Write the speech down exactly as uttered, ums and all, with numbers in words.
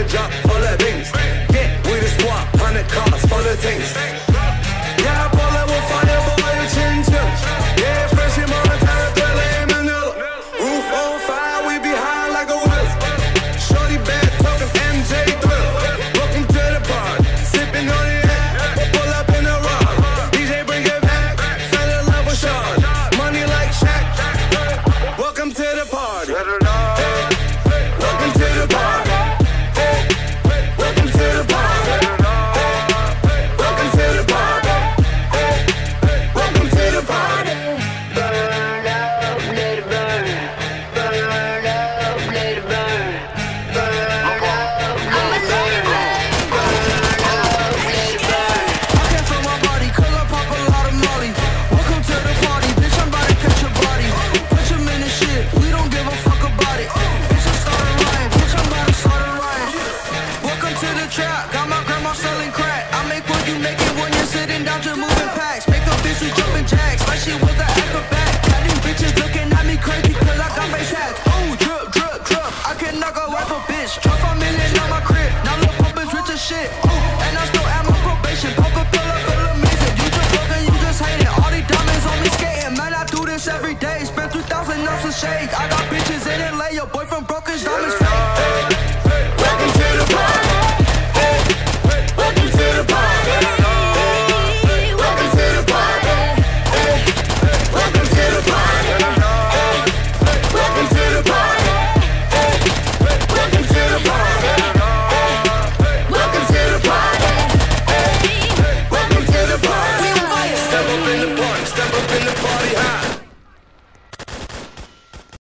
hundred drop full of things. Get with a squad, hundred cars full of things. Yeah, I pull up with fire, boy, the chin chips. Yeah, fresh in Montana, Thriller in Manila. Roof on fire, we be high like a whip. Shorty bad, talking M J Thriller. Welcome to the party, sipping on the act. Pull up in the rock, D J bring it back. Fell in love with Sean, money like Shaq. Welcome to the party. Welcome to the party. Welcome to the party. Welcome to the party. Welcome to the party. Burn up, let it burn. Burn up, let it burn. Burn up, let it burn. Burn up, let it burn. I can't feel my body, cause I pop a lot of molly. Welcome to the party, bitch, I'm about to catch your body. Put your in the shit, we don't give a fuck about it. Bitch, I started lying, bitch, I'm about to start a riot. Welcome to the trap, got my grandma selling crack. I make what you make it when you're sitting down just moving packs. Make a bitch who jumping jacks, like she was an acrobat. Got these bitches looking at me crazy cause I got face hats. Oh, drip, drip, drip, I can knock a wife a bitch. Drop a million on my crib, now lil' pump is rich as shit. Oh, and I still at my probation, pump a pill up, feel amazing. You just broken, you just hating, all these diamonds on me skating. Man, I do this every day, spend two thousand ounces shake. I got bitches in L A, your boyfriend broke his diamonds.